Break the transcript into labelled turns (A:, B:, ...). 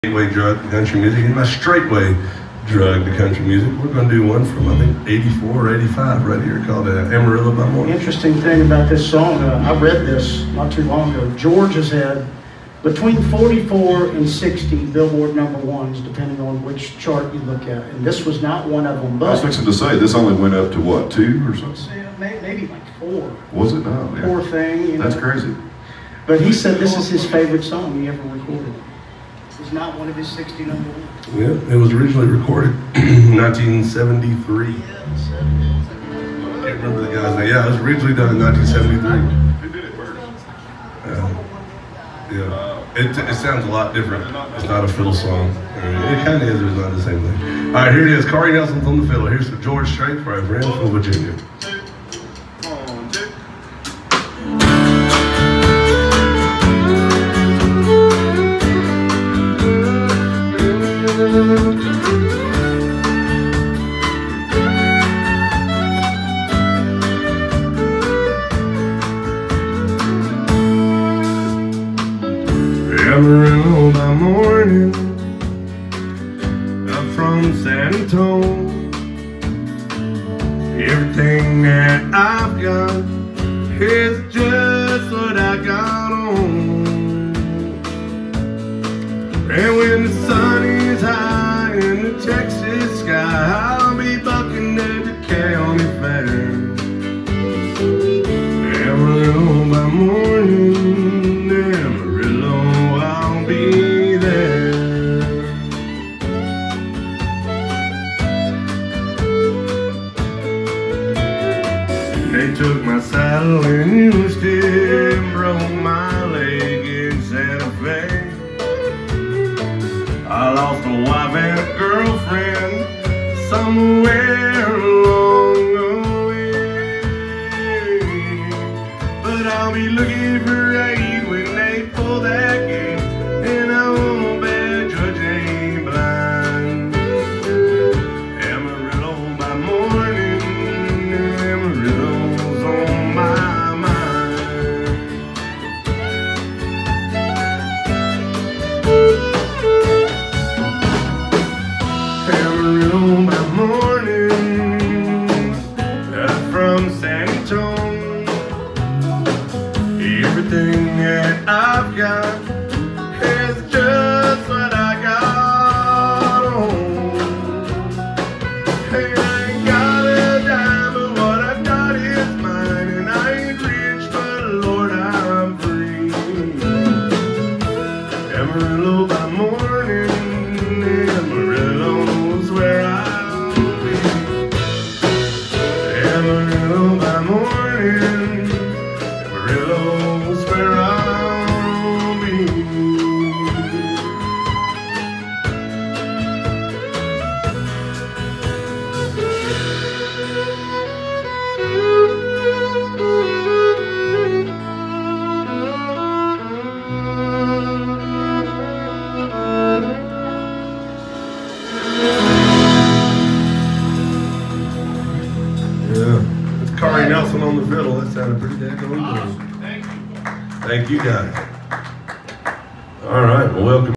A: gateway drug to country music and my straightway drug to country music. We're going to do one from, I think, 84 or 85 right here called Amarillo by Morning.
B: Interesting thing about this song, I read this not too long ago. George has had between 44 and 60 Billboard #1s, depending on which chart you look at. And this was not one of them. But
C: I was fixing to say, this only went up to what, 2 or something?
B: Maybe like 4.
C: Was it? No. Yeah.
B: 4 thing. You know.
C: That's crazy.
B: But he said this is his favorite song he ever recorded. This was not one of his 60 #1s.
A: Yeah, it was originally recorded in 1973. I can't remember the guy's name. Yeah, it was originally done in 1973.
C: Who did it first?
A: Yeah. It sounds a lot different. It's not a fiddle song. It kind of is, but it's not the same thing. All right, here it is. Kari Nelson's on the fiddle. Here's for George Strait, for our friend from Virginia. Amarillo by morning, up from San Antonio. Everything that I've got is just what I got on. And when the sun is high in the Texas sky, I'll be bucking at the county fair. Amarillo by morning, Amarillo, I'll be there. They took my saddle in Houston, broke my leg in Santa Fe. I lost a wife and a girlfriend somewhere along the way. But I'll be looking for aid when they pull that gate, and I won't bet Judge ain't blind. Amarillo by morning, Amarillo's on my mind. Amarillo by morning, up from San Antonio. Everything that I've got is just what I got on. Hey, I ain't got a dime, but what I got is mine. And I ain't rich, but Lord, I'm free. Amarillo by morning, Amarillo's where I'll be. Amarillo by morning, Amarillo's where I'll be. Yeah, it's Kari Nelson on the fiddle. That sounded pretty daggone good.
C: Thank you.
A: Thank you guys. All right, well, welcome.